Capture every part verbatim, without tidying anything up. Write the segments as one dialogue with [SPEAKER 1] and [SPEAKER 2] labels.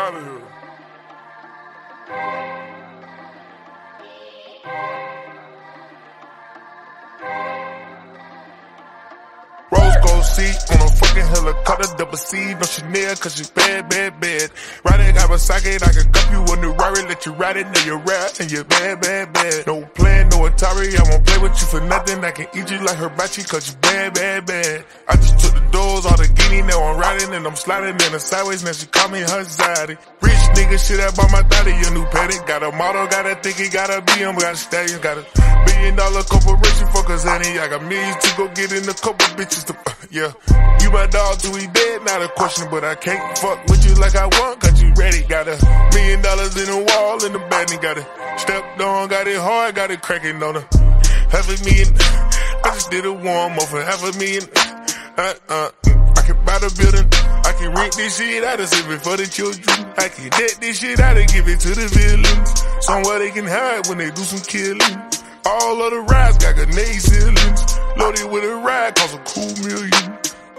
[SPEAKER 1] out of here. Rose gold seat on a fucking helicopter, double C, no Chanel, cause you bad, bad, bad. Riding Kawasaki, I can cup you on the Rari, let you ride it, now you're rap, and you're bad, bad, bad. No plan, no Atari, I won't play with you for nothing, I can eat you like hibachi, cause you bad, bad, bad. I just took the doors, all the guinea, now I'm riding, and I'm sliding in the sideways, now she call me her zaddy. Rich nigga, shit, I bought my daddy a new paddock, got a model, got a thicky, got a B M, got a stallion, got a billion dollar corporation, fuck us, honey, I got millions to go get in a couple bitches to, yeah. You my dog till we dead, not a question, but I can't fuck with you like I want, cause you ready. Got a million dollars in the wall, in the bed, and got it stepped on, got it hard, got it cracking on her. Half a million, I just did a warm up for half a million. Uh, uh, I can buy the building, I can rent this shit out and save it for the children. I can debt this shit out and give it to the villains. Somewhere they can hide when they do some killing. All of the rides got grenade ceilings. Loaded with a ride, cost a cool million.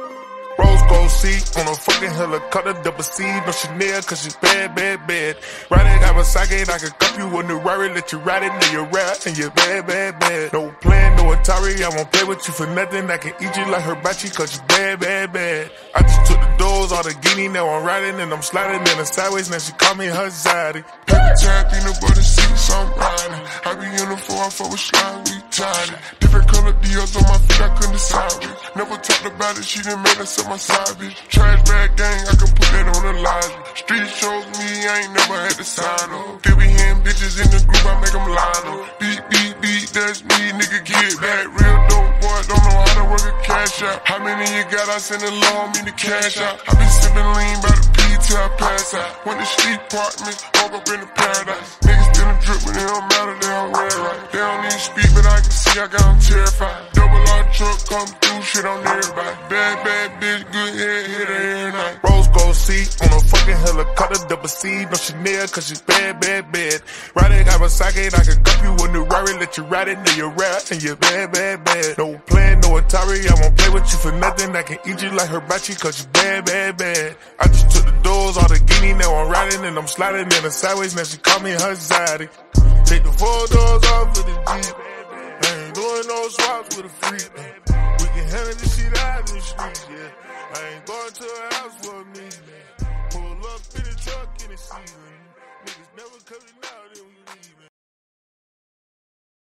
[SPEAKER 1] Rose gold seat on a fucking helicopter, double C, no Chanel, cause you bad, bad, bad. Riding Kawasaki, I can cup you on the Rari, let you ride it, now you're rap, and you're bad, bad, bad. No plan, no Atari, I won't play with you for nothing, I can eat you like hibachi, cause you bad, bad, bad. I just took the doors, all the guinea, now I'm riding, and I'm sliding in the sideways, now she call me her zaddy.
[SPEAKER 2] Paper tap, peanut butter seats, I'm riding. I be in the four, I fuck with slime, we tied it. Different color deals on my feet, I couldn't decide with. Never talked about it, she done made us up my side, bitch. Trash bag gang, I can put that on the library. Street shows me, I ain't never had to sign up. They be hearing bitches in the group, I make them line up. Beat, beat, beat, that's me, nigga, get back. Real dope boy, don't know how to work a cash out. How many you got, I send a loan, me the cash out. I been sipping lean by the P till I pass out. Went to street apartments, woke up in the paradise. Niggas still a drip, but it don't matter, they don't wear it right. They don't even speak, but I can see I got them terrified. Double R truck come through, shit on everybody. Bad, bad bitch, good head, hit her every night.
[SPEAKER 1] Rose gold seat on a fucking helicopter, double C, no Chanel, cause you bad, bad, bad. Riding Kawasaki, I can cup you on the Rari, let you ride it, now you're rap, and you're bad, bad, bad. No plan, no Atari, I won't play with you for nothing, I can eat you like hibachi, cause you bad, bad, bad. I just took the doors, all the guinea, now I'm riding, and I'm sliding in the sideways, now she call me her zaddy. Take the four doors off of the Jeep, I ain't doing no swaps with a freak. We can handle this shit out in the streets, yeah. I ain't going to a house for me, man. Pull up in the truck in the season. Niggas never coming out, then we